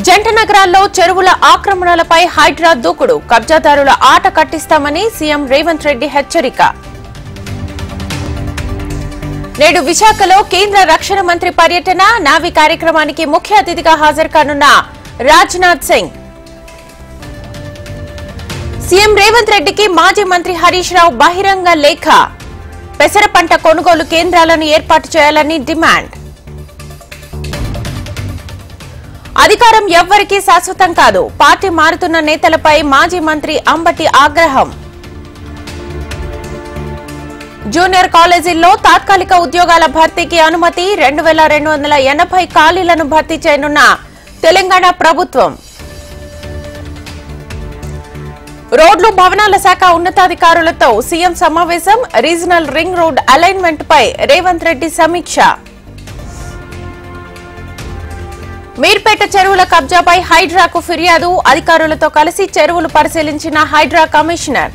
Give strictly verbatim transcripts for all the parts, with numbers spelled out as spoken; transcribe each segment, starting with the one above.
జంట నగరాల్లో చెరువుల ఆక్రమణలపై హైడ్రా దూకుడు, కబ్జాదారుల ఆట కట్టిస్తామని సీఎం రేవంత్ రెడ్డి హెచ్చరిక. నేడు విశాఖలో కేంద్ర రక్షణ మంత్రి పర్యటన, నావీ కార్యక్రమానికి ముఖ్య అతిథిగా హాజరు కానున్న రాజ్నాథ్ సింగ్. సీఎం రేవంత్ రెడ్డికి మాజీ మంత్రి హరీష్ రావు బహిరంగ లేఖ, పెసర పంట కొనుగోలు కేంద్రాలను ఏర్పాటు చేయాలని డిమాండ్. అధికారం ఎవ్వరికీ శాశ్వతం కాదు, పార్టీ మారుతున్న నేతలపై మాజీ మంత్రి అంబటి ఆగ్రహం. జూనియర్ కాలేజీల్లో తాత్కాలిక ఉద్యోగాల భర్తీకి అనుమతి, రెండు వేల రెండు వందల ఎనభై ఖాళీలను భర్తీ చేయనున్న తెలంగాణ ప్రభుత్వం. రోడ్లు భవనాల శాఖ ఉన్నతాధికారులతో సీఎం సమావేశం, రీజనల్ రింగ్ రోడ్ అలైన్మెంట్ పై రేవంత్ రెడ్డి సమీక్ష. మీర్పేట చెరువుల కబ్జాపై హైడ్రాకు ఫిర్యాదు, అధికారులతో కలిసి చెరువులు పరిశీలించిన హైడ్రా కమిషనర్.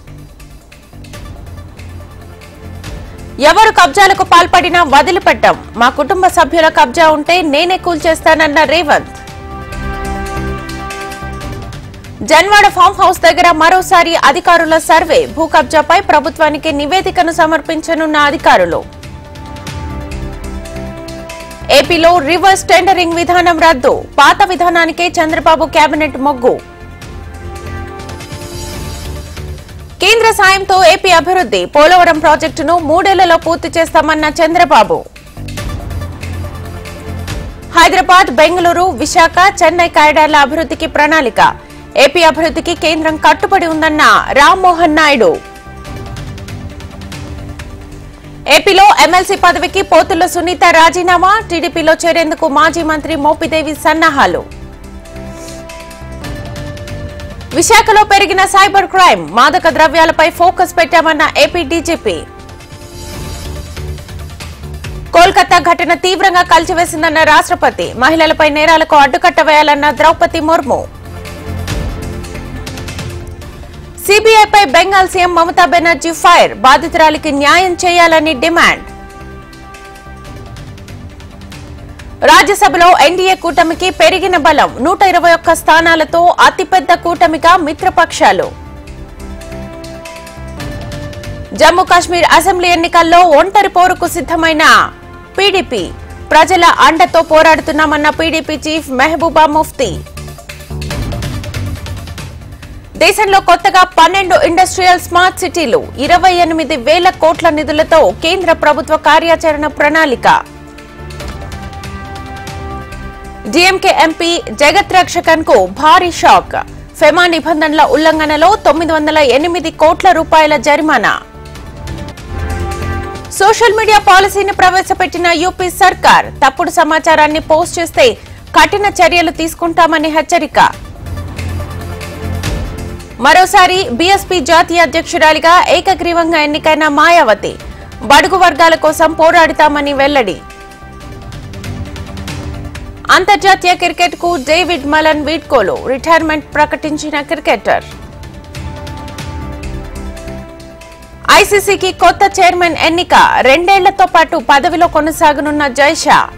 ఎవరు కబ్జాలకు పాల్పడినా వదిలిపెట్టాం, మా కుటుంబ సభ్యుల కబ్జా ఉంటే నేనే కూల్చేస్తానన్న రేవంత్. జన్వాడ ఫామ్ హౌస్ దగ్గర మరోసారి అధికారుల సర్వే, భూ కబ్జాపై ప్రభుత్వానికి నివేదికను సమర్పించనున్న అధికారులు. ఏపీలో రివర్స్ టెండరింగ్ విధానం రద్దు, పాత విధానానికే చంద్రబాబు కేబినెట్ మొగ్గు. కేంద్ర సాయంతో ఏపీ అభివృద్ధి, పోలవరం ప్రాజెక్టును మూడేళ్లలో పూర్తి చేస్తామన్న చంద్రబాబు. హైదరాబాద్, బెంగళూరు, విశాఖ, చెన్నై కారిడార్ల అభివృద్ధికి ప్రణాళిక, ఏపీ అభివృద్ధికి కేంద్రం కట్టుబడి ఉందన్న రామ్మోహన్ నాయుడు. ఏపీలో ఎమ్మెల్సీ పదవికి పోతుల సునీత రాజీనామా, టీడీపీలో చేరేందుకు మాజీ మంత్రి మోపిదేవి సన్నాహాలు. విశాఖలో పెరిగిన సైబర్ క్రైమ్, మాదక ద్రవ్యాలపై ఫోకస్ పెట్టామన్న ఏపీ డీజీపీ. కోల్కతా ఘటన తీవ్రంగా కలిచివేసిందన్న రాష్ట్రపతి, మహిళలపై నేరాలకు అడ్డుకట్ట వేయాలన్న ద్రౌపది ముర్ము. సీబీఐపై బెంగాల్ సీఎం మమతా బెనర్జీ ఫైర్, బాధితురాలికి న్యాయం చేయాలని డిమాండ్. రాజ్యసభలో ఎన్డీఏ కూటమికి పెరిగిన బలం, నూట ఇరవై ఒక్క స్థానాలతో అతిపెద్ద కూటమిగా మిత్రపక్షాలు. జమ్మూ కాశ్మీర్ అసెంబ్లీ ఎన్నికల్లో ఒంటరి పోరుకు సిద్ధమైన పీడీపీ, ప్రజల అండతో పోరాడుతున్నామన్న పీడీపీ చీఫ్ మెహబూబా ముఫ్తీ. దేశంలో కొత్తగా పన్నెండు ఇండస్ట్రియల్ స్మార్ట్ సిటీలు, ఇరవై ఎనిమిది వేల కోట్ల నిధులతో కేంద్ర ప్రభుత్వ కార్యాచరణ ప్రణాళిక. డీఎంకే ఎంపీ జగత్ రక్షకన్ కు భారీ షాక్, ఫెమా నిబంధనల ఉల్లంఘనలో తొమ్మిది వందల ఎనిమిది కోట్ల రూపాయల జరిమానా. సోషల్ మీడియా పాలసీని ప్రవేశపెట్టిన యూపీ సర్కార్, తప్పుడు సమాచారాన్ని పోస్ట్ చేస్తే కఠిన చర్యలు తీసుకుంటామని హెచ్చరిక. మరోసారి బీఎస్పీ జాతీయ అధ్యక్షురాలిగా ఏకగ్రీవంగా ఎన్నికైన మాయావతి, బడుగు వర్గాల కోసం పోరాడుతామని వెల్లడి. అంతర్జాతీయ క్రికెట్ కు డేవిడ్ మలన్ వీడ్కోలు, రిటైర్మెంట్ ప్రకటించిన క్రికెటర్. ఐసీసీకి కొత్త చైర్మన్ ఎన్నిక, రెండేళ్లతో పాటు పదవిలో కొనసాగనున్న జైషా.